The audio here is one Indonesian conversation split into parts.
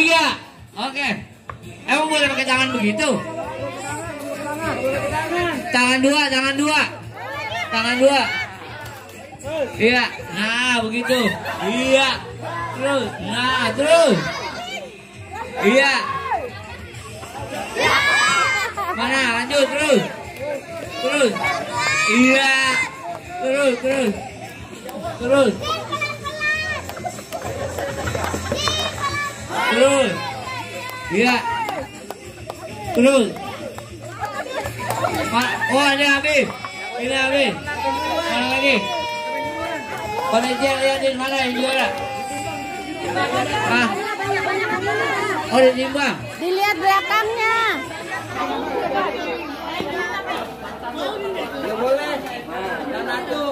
3. Oke. Emang boleh pakai tangan begitu? Tangan dua. Tangan dua. Iya. Nah, begitu. Iya. Terus. Nah, terus. Iya. Mana? Lanjut terus. Terus. Iya. Terus. Terus. Iya. Terus. Oh, ada habis. Ini habis. Mana lagi? Panitia lihatin mana yang juara? Oh, ditimbang. Dilihat belakangnya. Nggak boleh. Dan satu.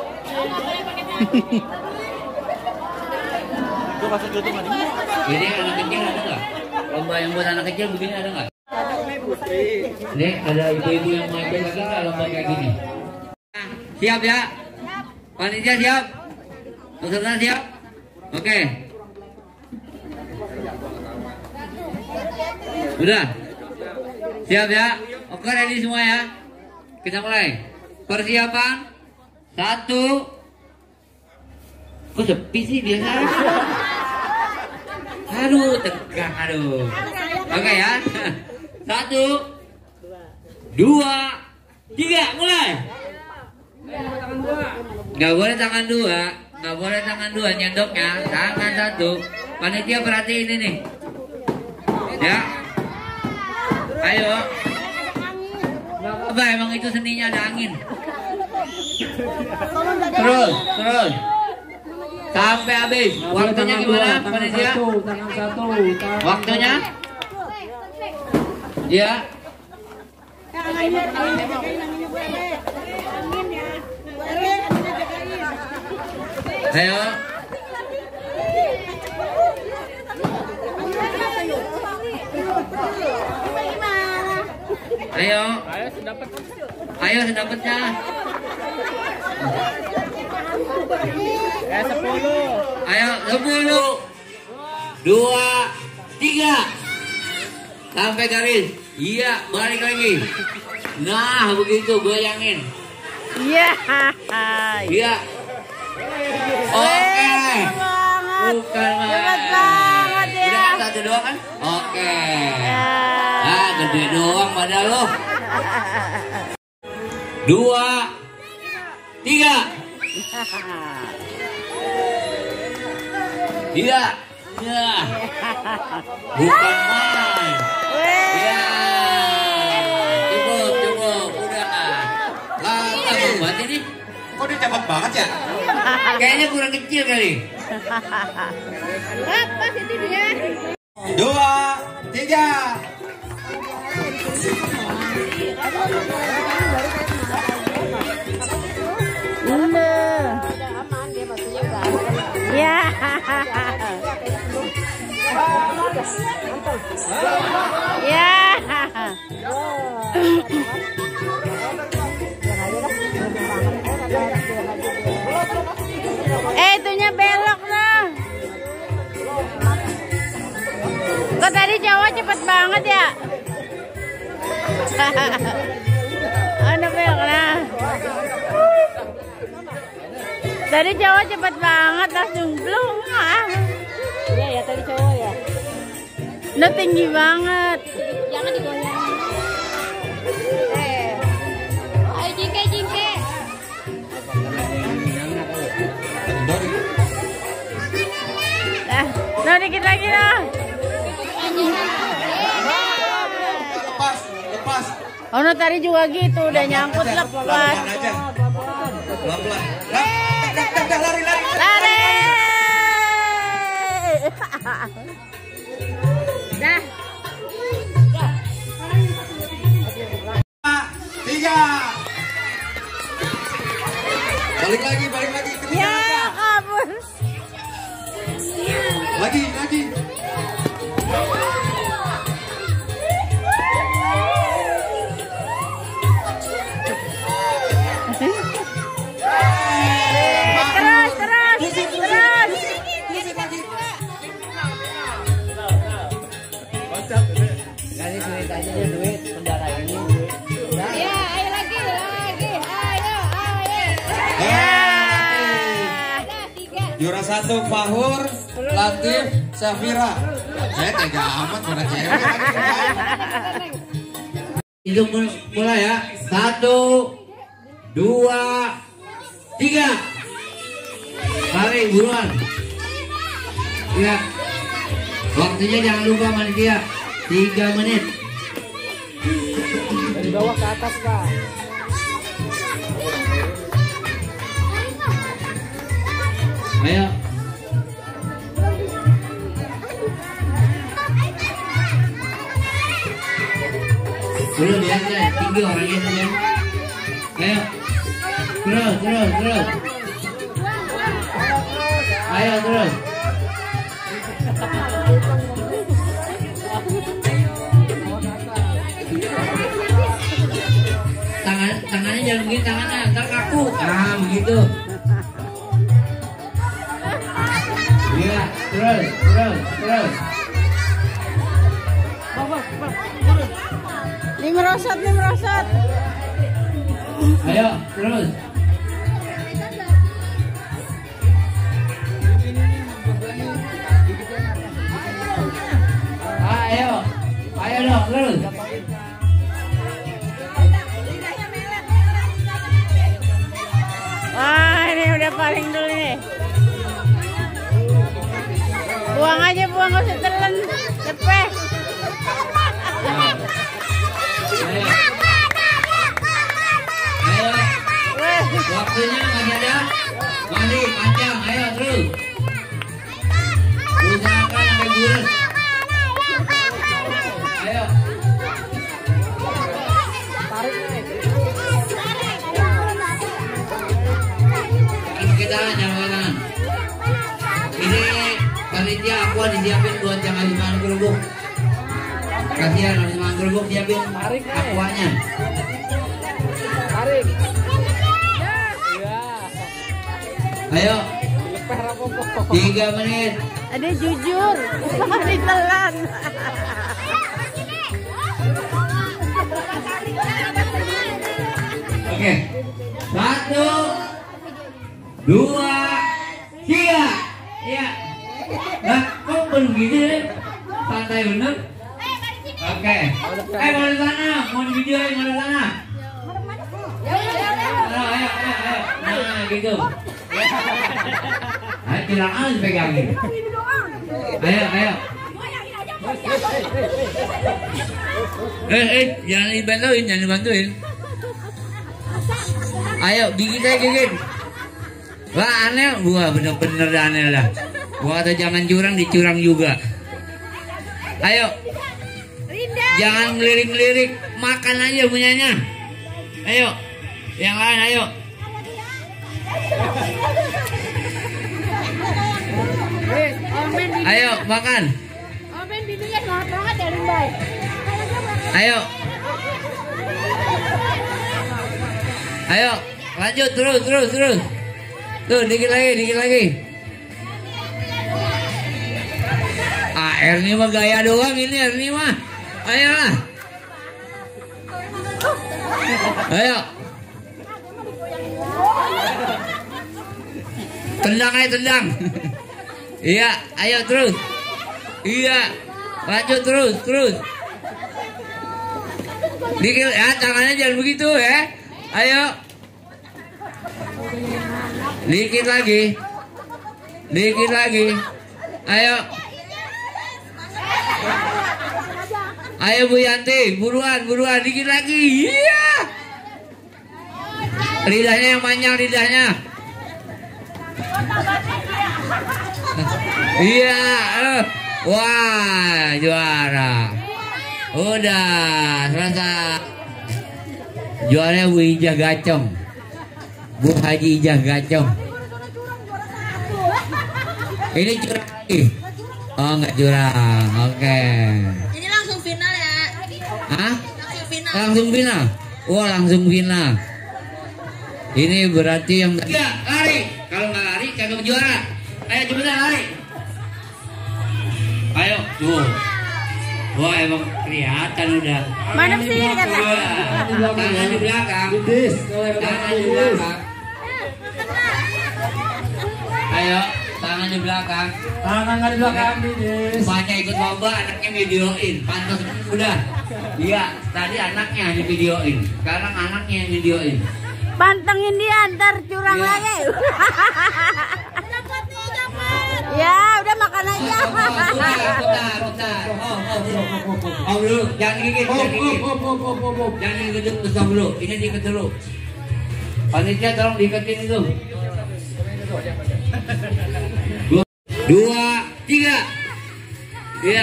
Itu kasih gitu mah. Ini anak kecil ada nggak? Lomba yang buat anak kecil begini ada nggak? Ini ada ibu-ibu yang mau ikut lagi nggak lomba kayak gini? Siap ya? Panitia siap? Peserta siap? Oke. Udah? Siap ya? Oke, ready semua ya? Kita mulai. Persiapan. 1. Kok sepi sih biasa? Aduh, tegang, aduh. Oke ya. 1, 2, 3, mulai. Nggak boleh tangan dua. Nggak boleh tangan dua, nyendoknya. Tangan 1. Panitia perhatiin ini. Ya. Ayo. Apa emang itu seninya, ada angin. Terus. Sampai habis. Waktunya gimana, panitia? Tangan satu. Waktunya? Ya. Ayo. Ayo sedapatnya. 10. Ayo 10, 2, 3. Sampai garis. Iya, balik lagi. Nah, begitu goyangin. Iya. Iya. Oke. Bukan Hebat banget ya. Udah kan 1 doang kan? Oke. Nah, gede doang pada lo. 2, 3. Iya. Ya. Bukan main. Ya. Cukup. Udah. Lama banget ini. Kok dia cepet banget ya? Kayaknya kurang kecil kali. Pas itu dia. 2, 3. Ya. Ya. Itunya belok nah. Kok tadi Jawa cepet banget ya? Ada belok nah. Tadi Jawa cepet banget langsung belum. Iya ya tadi cowok ya. Udah tinggi banget. Jangan digoyang. Ayo jingke. Nah dikit lagi lah. Lepas. Oh no, tadi juga gitu udah nyangkut lepas. Pelan-pelan. Lari. Dah. 3. Balik lagi. Ya kabur. Lagi. Terus. Ya, ayo lagi. Ayo. Ya. Ada 3. Juara 1 Fahur, Latif, Safira. Saya tega amat pada cewek. Itu mulai ya. 1, 2, 3. Lari buruan. Ya. Waktunya jangan lupa panitia. 3 menit. Dari bawah ke atas, Kak. Ayo. Belum ya, tinggi orangnya saja. Ayo. Terus. Ayo terus. Tangannya jangan begini, tangannya ntar kaku. Ah, begitu. Iya, terus. Ini merosot. Ayo, terus. Ayo dong, terus. Wah, ini udah paling dulu nih. Buang aja, gak usah telan. Cepet. Ayo. Weh. Waktunya masih ada. Mandi, panjang, ayo terus. Usahakan sampai bulat. Ayo. Kita jangan. Ini panitia aku disiapin buat yang habis makan kerupuk. Kasihan habis makan kerupuk siapin aquanya. Tarik. Ayo. 3 menit. Ada jujur. Ditelan. Oke. 1, 2, 3. Iya. Nah, kok belum gitu ya? Santai bener. Oke. Mau di sana, mau di video, mau di sana. Ayo. Nah, gitu. Ayo, bilang aja pegangin. Ayo. Jangan dibantuin. Ayo, gigit. Wah, aneh, gua bener-bener aneh lah. Gua kata jangan curang, dicurang juga. Ayo. Jangan ngelirik-ngelirik, makan aja punyanya. Ayo. Yang lain, ayo. Ayo, makan. Ayo, lanjut terus. Tuh, dikit lagi. Ah, Erni mah gaya doang ini, Erni mah. Ayolah. Ayo. Tendang. Iya, ayo terus. Iya, lanjut terus. Dikit ya, tangannya jangan begitu ya. Ayo. Dikit lagi. Ayo. Ayo Bu Yanti, buruan, dikit lagi. Iya. Lidahnya yang panjang, lidahnya. Iya. Wah, juara. Udah, selesai. Juaranya Bu Ijah Gacong. Bu Haji Ijah Gacong. Ini curang lagi. Oh, enggak curang. Oke. Ini langsung final ya. Hah? Langsung final. Wah, langsung final. Ini berarti yang tidak lari. Kalau nggak lari, kagak juara. Ayo cepetan lari. Ayo, tuh. Wah emang kelihatan udah. Mana sih kata? Tangan di belakang. Tangan di belakang. Ayo, tangan di belakang. Tangan di belakang, Didis. Emaknya ikut lomba, anaknya videoin. Pantas udah. Iya, tadi anaknya yang videoin. Sekarang anaknya yang videoin. Pantengin dia ntar curang lagi. Ya, udah makan aja. Bentar. Om dulu, jangan gigit, jangan gigit. Jangan digigit dulu, ini diikat dulu. Panitia tolong diiketin itu. 2, 3. Iya.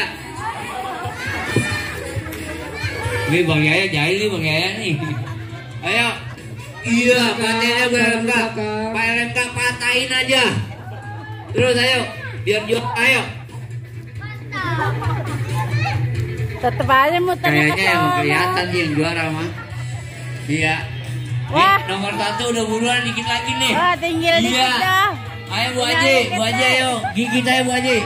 Ini Bang Yaya jahil nih Bang Yaya nih. Ayo. Iya, patahinnya Pak LMK. Pak LMK patahin aja. Terus ayo, biar jual ayo. Tetep aja muter. Kayaknya yang kelihatan sih yang juara mah. Iya. Wah. Nih, nomor 1 udah buruan dikit lagi nih. Wah, tinggal dikit Iya. dah. Ayo Bu Haji, Bu Haji ayo. Gigit ayo Bu Haji.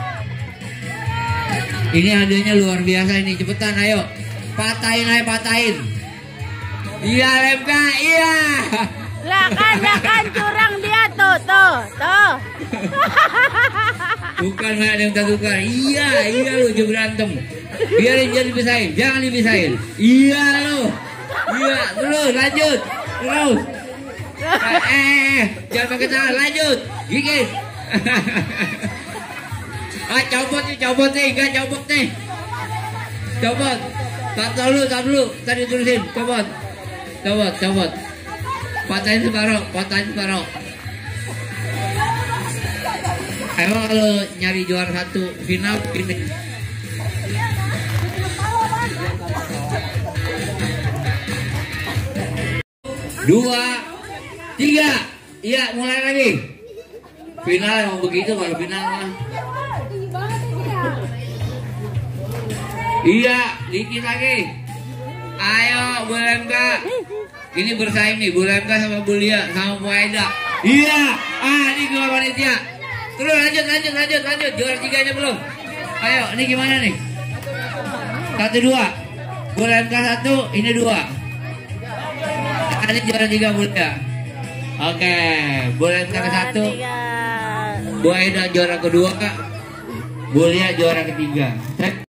Ini hadiahnya luar biasa ini, cepetan ayo. Patahin ayo, patahin. Iya LMK, iya. Lah kan curang dia tuh. Bukan ada yang tukar. Iya lu jangan berantem. Biarin jangan dipisahin, jangan dipisahin. Iya lu. Iya, terus lanjut. Terus. Jangan pakai tangan, lanjut. Gigit. Copot nih, enggak copot nih. Copot. Tak dulu. Tadi tulisin, copot. Patahin separuh. Emang kalau nyari juara 1 final gini. Dua, 3. Iya, mulai lagi. Final emang begitu kalau final mah. Iya, dikit lagi. Ayo, Bu LMK. Ini bersaing nih, Bu LMK sama Bu Lia sama Bu Aida. Iya, ini dua panitia. Terus lanjut. Juara 3-nya belum. Ayo, ini gimana nih? 1, 2. Bu LMK 1, ini 2. Ini juara 3 Bu Lia. Oke, Bu LMK ke 1. Bu Aida juara kedua, Kak. Bu Lia juara ketiga.